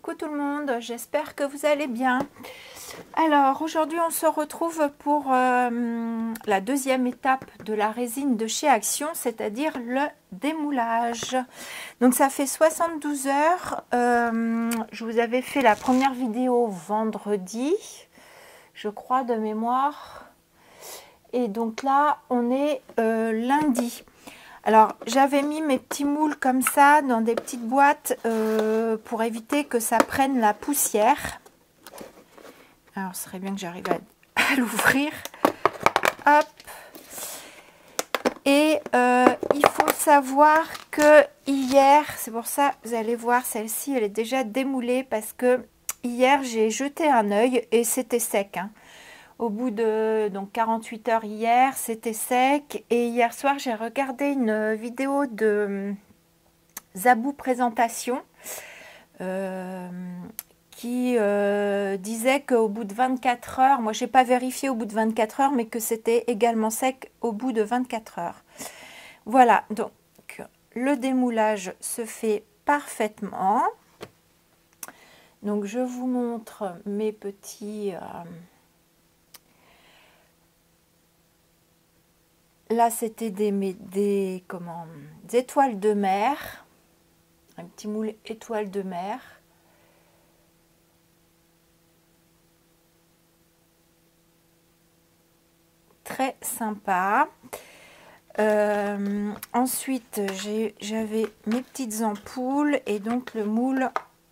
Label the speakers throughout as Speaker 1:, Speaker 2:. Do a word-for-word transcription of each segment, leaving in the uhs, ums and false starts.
Speaker 1: coucou tout le monde, j'espère que vous allez bien. Alors aujourd'hui on se retrouve pour euh, la deuxième étape de la résine de chez Action, c'est-à-dire le démoulage. Donc ça fait soixante-douze heures, euh, je vous avais fait la première vidéo vendredi, je crois de mémoire. Et donc là on est euh, lundi. Alors, j'avais mis mes petits moules comme ça dans des petites boîtes euh, pour éviter que ça prenne la poussière. Alors, ce serait bien que j'arrive à, à l'ouvrir. Hop. Et euh, il faut savoir que hier, c'est pour ça, vous allez voir, celle-ci, elle est déjà démoulée parce que hier, j'ai jeté un œil et c'était sec, hein. Au bout de donc quarante-huit heures hier, c'était sec. Et hier soir, j'ai regardé une vidéo de Zabou Présentation euh, qui euh, disait qu'au bout de vingt-quatre heures, moi je n'ai pas vérifié au bout de vingt-quatre heures, mais que c'était également sec au bout de vingt-quatre heures. Voilà, donc le démoulage se fait parfaitement. Donc je vous montre mes petits... Euh, Là, c'était des, des, comment, des étoiles de mer, un petit moule étoile de mer. Très sympa. Euh, ensuite, j'avais mes petites ampoules et donc le moule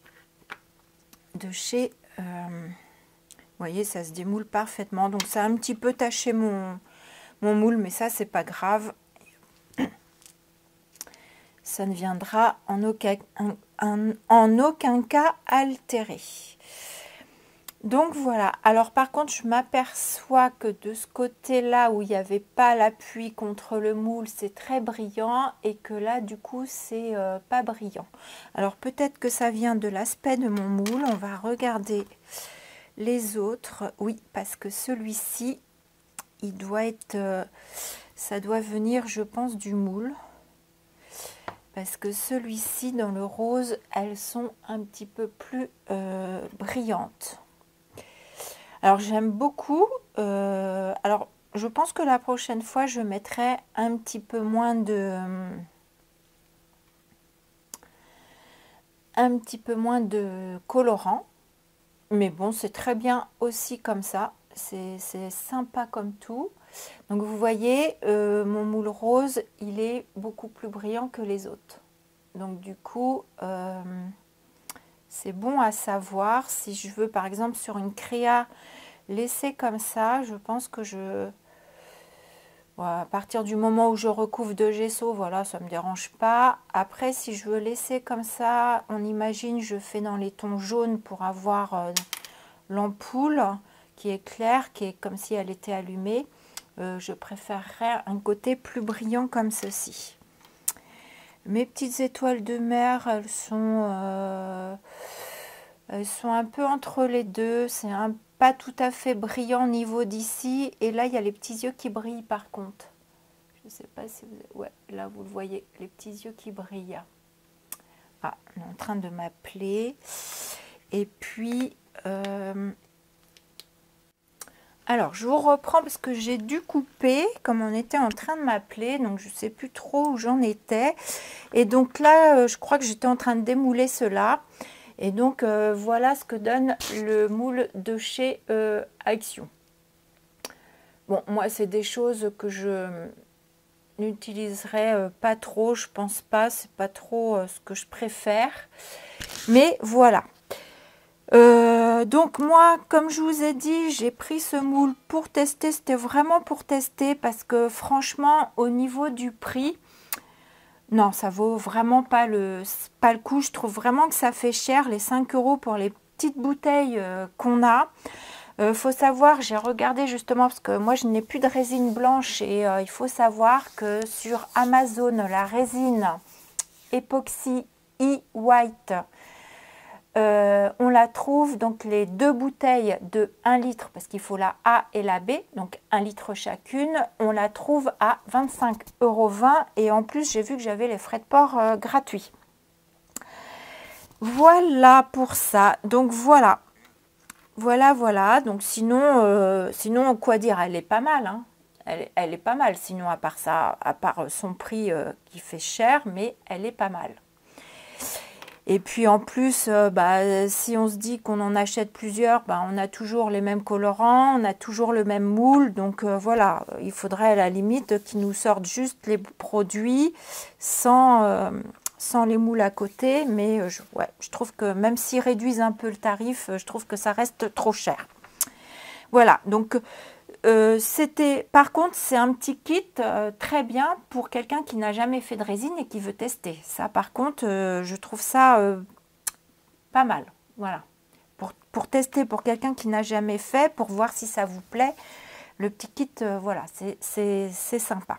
Speaker 1: de chez... Euh, vous voyez, ça se démoule parfaitement. Donc, ça a un petit peu taché mon... mon moule, mais ça c'est pas grave, ça ne viendra en aucun, en, en, en aucun cas altérer. Donc voilà, alors par contre je m'aperçois que de ce côté là où il n'y avait pas l'appui contre le moule, c'est très brillant, et que là du coup c'est euh, pas brillant. Alors peut-être que ça vient de l'aspect de mon moule. On va regarder les autres. Oui, parce que celui-ci il doit être, euh, ça doit venir, je pense, du moule. Parce que celui-ci, dans le rose, elles sont un petit peu plus euh, brillantes. Alors, j'aime beaucoup. Euh, alors, je pense que la prochaine fois, je mettrai un petit peu moins de... un petit peu moins de colorant. Mais bon, c'est très bien aussi comme ça. C'est sympa comme tout. Donc vous voyez, euh, mon moule rose, il est beaucoup plus brillant que les autres. Donc du coup, euh, c'est bon à savoir. Si je veux, par exemple, sur une créa, laisser comme ça, je pense que je... Voilà, à partir du moment où je recouvre de gesso, voilà, ça ne me dérange pas. Après, si je veux laisser comme ça, on imagine, je fais dans les tons jaunes pour avoir euh, l'ampoule qui est claire, qui est comme si elle était allumée. Euh, je préférerais un côté plus brillant comme ceci. Mes petites étoiles de mer, elles sont, euh, elles sont un peu entre les deux. C'est un pas tout à fait brillant au niveau d'ici. Et là, il y a les petits yeux qui brillent par contre. Je ne sais pas si vous... Ouais, là, vous le voyez, les petits yeux qui brillent. Ah, on est en train de m'appeler. Et puis... Euh, Alors, je vous reprends parce que j'ai dû couper, comme on était en train de m'appeler, donc je ne sais plus trop où j'en étais. Et donc là, je crois que j'étais en train de démouler cela. Et donc, euh, voilà ce que donne le moule de chez euh, Action. Bon, moi, c'est des choses que je n'utiliserai euh, pas trop, je pense pas, c'est pas trop euh, ce que je préfère. Mais voilà. Euh, donc moi, comme je vous ai dit, j'ai pris ce moule pour tester. C'était vraiment pour tester parce que franchement, au niveau du prix, non, ça vaut vraiment pas le, pas le coup. Je trouve vraiment que ça fait cher, les cinq euros pour les petites bouteilles euh, qu'on a. Il euh, faut savoir, j'ai regardé justement parce que moi je n'ai plus de résine blanche et euh, il faut savoir que sur Amazon, la résine époxy e-white, Euh, on la trouve, donc les deux bouteilles de un litre, parce qu'il faut la A et la B, donc un litre chacune, on la trouve à vingt-cinq euros vingt, et en plus j'ai vu que j'avais les frais de port euh, gratuits. Voilà pour ça. Donc voilà. Voilà, voilà. Donc sinon, euh, sinon quoi dire, elle est pas mal. Hein. Elle, elle est pas mal. Sinon, à part ça, à part son prix euh, qui fait cher, mais elle est pas mal. Et puis en plus, euh, bah, si on se dit qu'on en achète plusieurs, bah, on a toujours les mêmes colorants, on a toujours le même moule. Donc euh, voilà, il faudrait à la limite qu'ils nous sortent juste les produits sans, euh, sans les moules à côté. Mais euh, je, ouais, je trouve que même s'ils réduisent un peu le tarif, je trouve que ça reste trop cher. Voilà, donc euh, c'était, par contre, c'est un petit kit euh, très bien pour quelqu'un qui n'a jamais fait de résine et qui veut tester. Ça, par contre, euh, je trouve ça euh, pas mal. Voilà, pour, pour tester pour quelqu'un qui n'a jamais fait, pour voir si ça vous plaît. Le petit kit, euh, voilà, c'est sympa.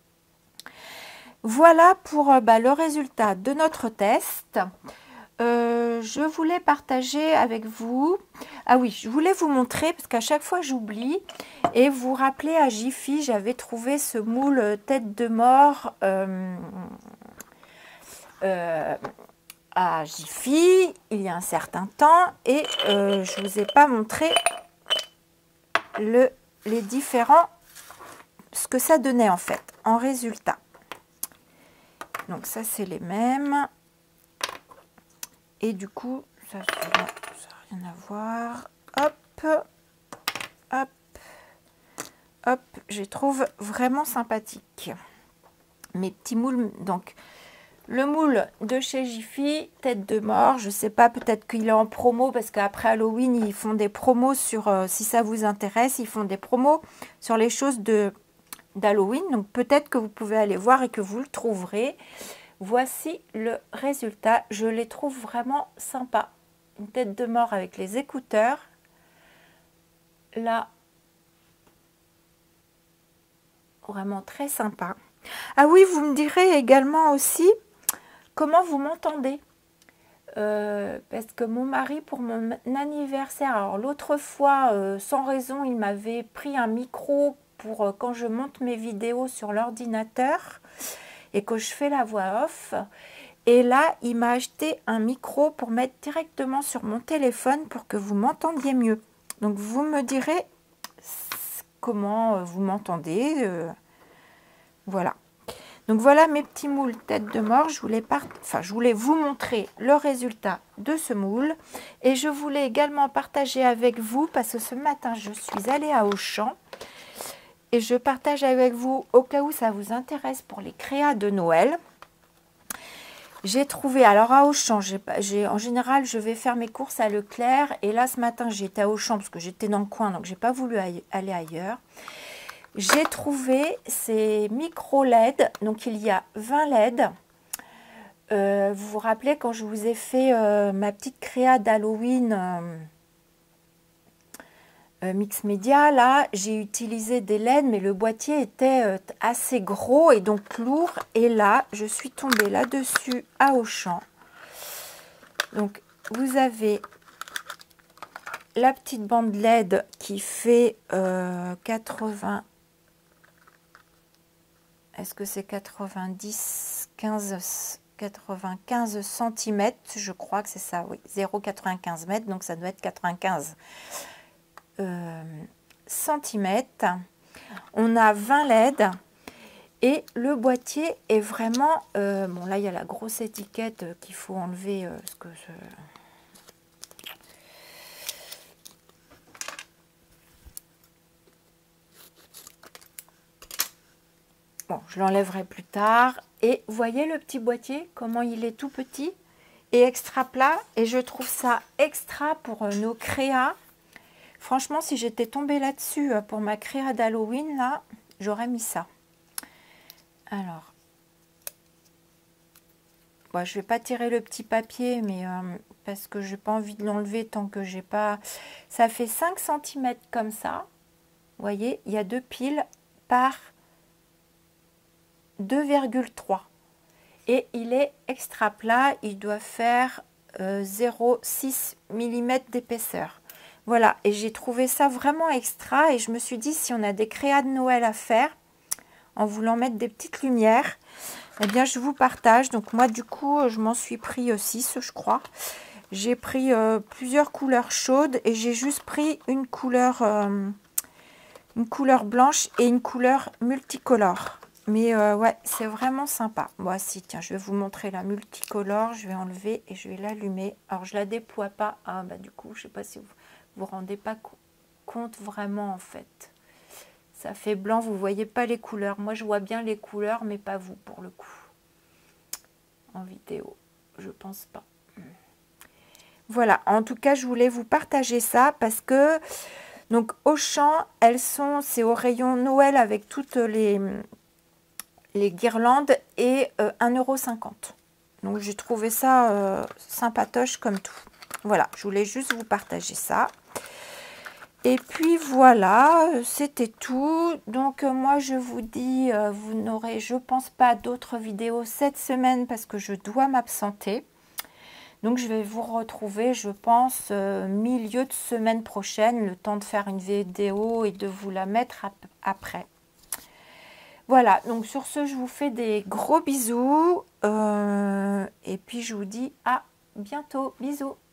Speaker 1: Voilà pour euh, bah, le résultat de notre test. Euh, je voulais partager avec vous, ah oui, je voulais vous montrer, parce qu'à chaque fois j'oublie, et vous rappeler à Jiffy, j'avais trouvé ce moule tête de mort euh, euh, à Jiffy, il y a un certain temps, et euh, je ne vous ai pas montré le, les différents, ce que ça donnait en fait, en résultat. Donc ça c'est les mêmes. Et du coup, ça n'a rien à voir. Hop, hop, hop. Je les trouve vraiment sympathiques. Mes petits moules. Donc, le moule de chez Jiffy, tête de mort. Je ne sais pas, peut-être qu'il est en promo parce qu'après Halloween, ils font des promos sur, euh, si ça vous intéresse, ils font des promos sur les choses de d'Halloween. Donc, peut-être que vous pouvez aller voir et que vous le trouverez. Voici le résultat. Je les trouve vraiment sympas. Une tête de mort avec les écouteurs. Là, vraiment très sympa. Ah oui, vous me direz également aussi comment vous m'entendez. Euh, parce que mon mari, pour mon anniversaire, alors l'autre fois, euh, sans raison, il m'avait pris un micro pour euh, quand je monte mes vidéos sur l'ordinateur et que je fais la voix off. Et là, il m'a acheté un micro pour mettre directement sur mon téléphone pour que vous m'entendiez mieux. Donc, vous me direz comment vous m'entendez. Euh, voilà. Donc, voilà mes petits moules tête de mort. Je voulais, part... enfin, je voulais vous montrer le résultat de ce moule. Et je voulais également partager avec vous, parce que ce matin, je suis allée à Auchan. Et je partage avec vous au cas où ça vous intéresse pour les créas de Noël. J'ai trouvé, alors à Auchan, j'ai, en général, je vais faire mes courses à Leclerc. Et là, ce matin, j'étais à Auchan parce que j'étais dans le coin, donc j'ai pas voulu aller ailleurs. J'ai trouvé ces micro L E D, donc il y a vingt L E D. Euh, vous vous rappelez quand je vous ai fait euh, ma petite créa d'Halloween euh, euh, Mix Media, là, j'ai utilisé des L E D, mais le boîtier était euh, assez gros et donc lourd. Et là, je suis tombée là-dessus à Auchan. Donc, vous avez la petite bande L E D qui fait euh, quatre-vingts. Est-ce que c'est quatre-vingt-dix, quinze, quatre-vingt-quinze centimètres? Je crois que c'est ça, oui. zéro virgule quatre-vingt-quinze mètres, donc ça doit être quatre-vingt-quinze euh, centimètres. On a vingt L E D. Et le boîtier est vraiment... Euh, bon, là, il y a la grosse étiquette qu'il faut enlever. Euh, parce que je... Bon, je l'enlèverai plus tard. Et vous voyez le petit boîtier, comment il est tout petit et extra plat. Et je trouve ça extra pour euh, nos créas. Franchement, si j'étais tombée là-dessus euh, pour ma créa d'Halloween, là, j'aurais mis ça. Alors, bon, je ne vais pas tirer le petit papier, mais euh, parce que je n'ai pas envie de l'enlever tant que j'ai pas... Ça fait cinq centimètres comme ça. Vous voyez, il y a deux piles par deux virgule trois. Et il est extra plat. Il doit faire euh, zéro virgule six millimètres d'épaisseur. Voilà, et j'ai trouvé ça vraiment extra. Et je me suis dit, si on a des créas de Noël à faire, en voulant mettre des petites lumières, eh bien, je vous partage. Donc, moi, du coup, je m'en suis pris six, je crois. J'ai pris euh, plusieurs couleurs chaudes et j'ai juste pris une couleur, euh, une couleur blanche et une couleur multicolore. Mais euh, ouais, c'est vraiment sympa. Moi, si, tiens, je vais vous montrer la multicolore. Je vais enlever et je vais l'allumer. Alors, je la déploie pas. Ah, bah du coup, je sais pas si vous vous rendez pas compte vraiment, en fait. Ça fait blanc, vous voyez pas les couleurs. Moi, je vois bien les couleurs, mais pas vous, pour le coup. En vidéo, je pense pas. Voilà, en tout cas, je voulais vous partager ça parce que, donc, Auchan, elles sont, c'est au rayon Noël avec toutes les... les guirlandes et euh, un euro cinquante. Donc j'ai trouvé ça euh, sympatoche comme tout. Voilà, je voulais juste vous partager ça. Et puis voilà, c'était tout. Donc euh, moi je vous dis, euh, vous n'aurez je pense pas d'autres vidéos cette semaine parce que je dois m'absenter. Donc je vais vous retrouver je pense euh, milieu de semaine prochaine, le temps de faire une vidéo et de vous la mettre ap après. Voilà, donc sur ce, je vous fais des gros bisous. Euh, et puis, je vous dis à bientôt. Bisous.